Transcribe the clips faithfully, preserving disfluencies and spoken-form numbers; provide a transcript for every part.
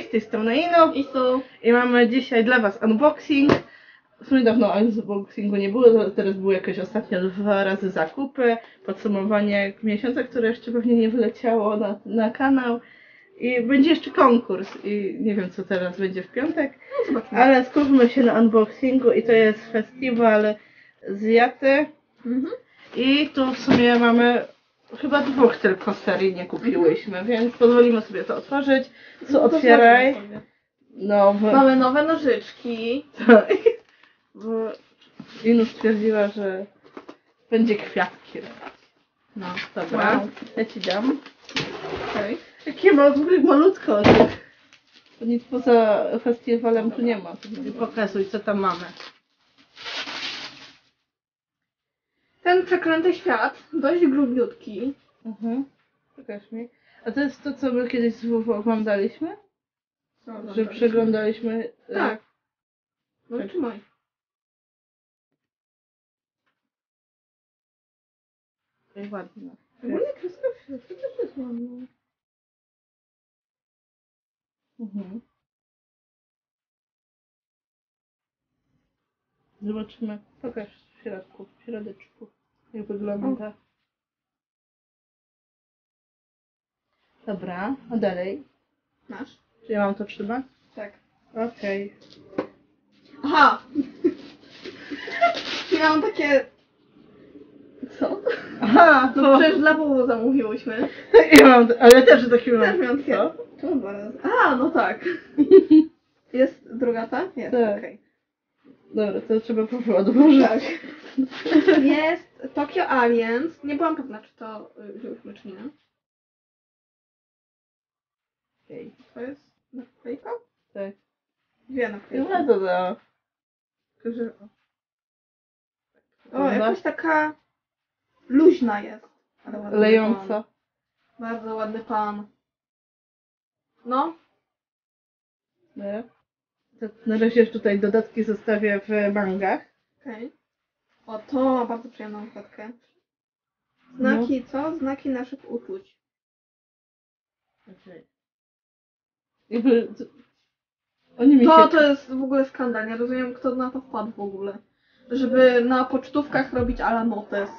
Cześć, z tej strony Ino I tu. i mamy dzisiaj dla was unboxing. W sumie dawno unboxingu nie było, teraz były jakieś ostatnio dwa razy zakupy, podsumowanie miesiąca, które jeszcze pewnie nie wyleciało na, na kanał. I będzie jeszcze konkurs i nie wiem co teraz będzie w piątek, No, ale skupmy się na unboxingu i to jest festiwal z Jaty. Mhm. I tu w sumie mamy chyba dwóch tylko serii nie kupiłyśmy, mhm. więc pozwolimy sobie to otworzyć. Co No to otwieraj. sobie. Nowe. Mamy nowe nożyczki. Tak. Bo Inu stwierdziła, że będzie kwiatki. No, dobra. Wow. Ja ci dam. Okay. Jakie ma w ogóle malutko. To nic poza festiwalem tu nie ma. I pokazuj, co tam mamy. Ten przeklęty świat, dość grubiutki. Mhm. Pokaż mi. A to jest to, co my kiedyś z W W oglądaliśmy? No, Że przeglądaliśmy. Tak. No Tak. trzymaj. Ej, ładne. Ogólnie kreska w środku też jest ładna. Mhm. Zobaczymy. Pokaż w środku, w środeczku, jak wygląda. Dobra, a dalej? Masz? Czy ja mam to trzymać? Tak. Okej. Aha! Miałam takie... Co? Aha, No to... przecież dla Bubu zamówiłyśmy. Ja mam, ale też taki mam. Też miałam takie... Co? Czemu dwa razy? A, no tak. Jest druga ta? Jest, Tak. okej. Dobra, to trzeba próbować odłożyć. Tak. Jest Tokyo Aliens. Nie byłam pewna, czy to y, wzięłyśmy, czy nie. Okej. To jest naklejka? Tak. Dwie I naklejki. ma to da. Tylko, że... O, jakaś taka luźna jest. Ale ładny Lejąca. pan. Bardzo ładny pan. No. Nie? To na razie tutaj dodatki zostawię w mangach. Okej. Okay. O, to ma bardzo przyjemną okładkę. Znaki, no. Co? Znaki naszych uczuć. Okej. Jakby... To... Oni mi To, się... to jest w ogóle skandal. Nie rozumiem, kto na to wpadł w ogóle. Żeby na pocztówkach robić a la notes.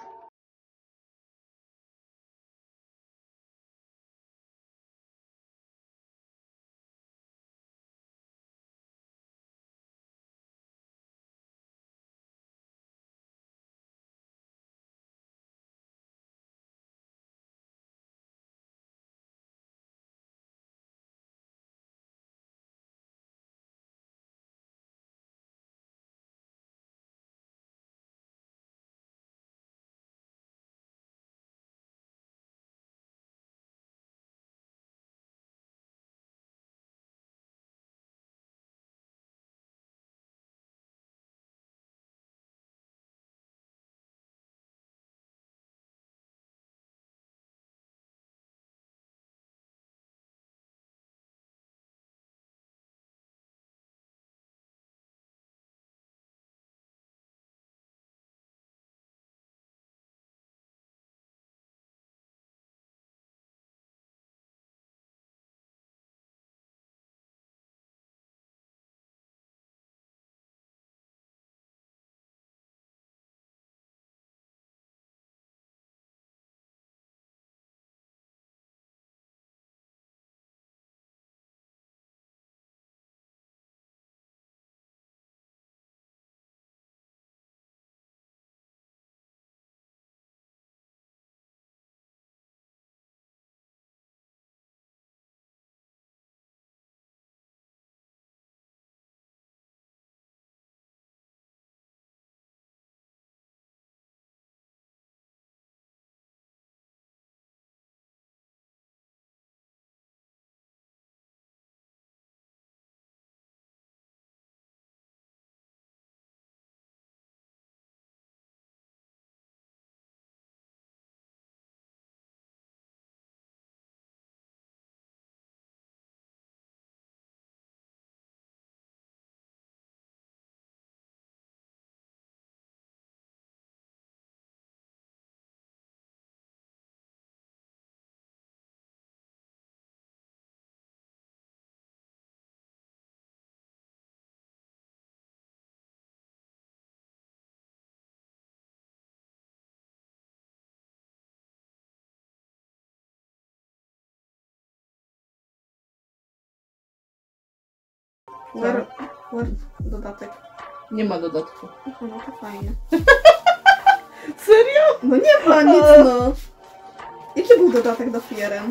Word, Word dodatek. Nie ma dodatku. Aha, no to fajnie. Serio? No nie ma nic, no. Jaki był dodatek do Frieren?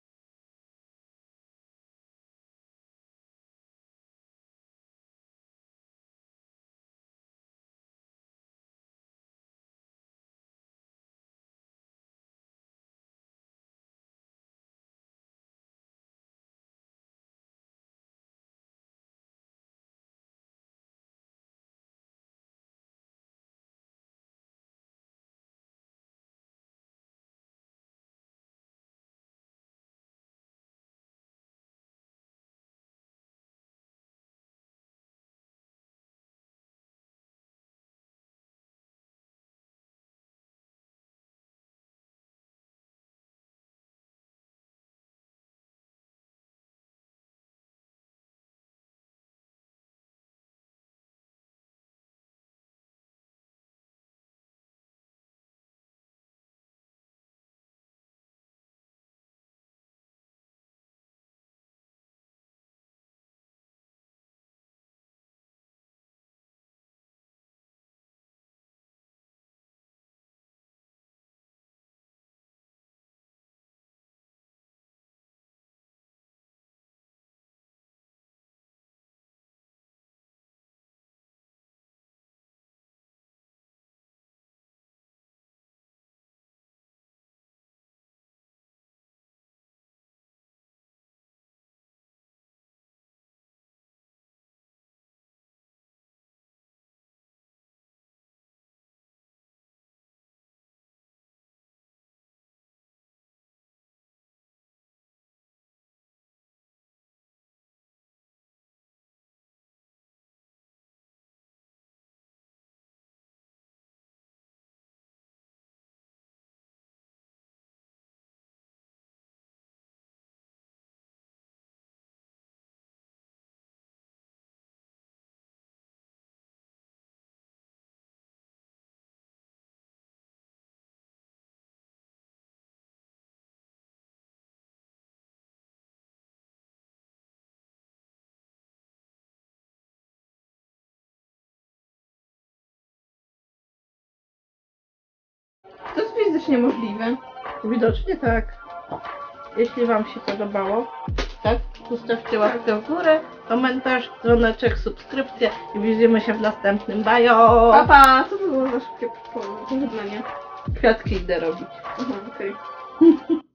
To jest fizycznie możliwe. Widocznie tak. Jeśli Wam się podobało, tak, zostawcie łapkę w górę, komentarz, dzwoneczek, subskrypcję i widzimy się w następnym. Bajo! Papa, co to było za szybkie pożegnanie? Kwiatki idę robić. Aha, okej.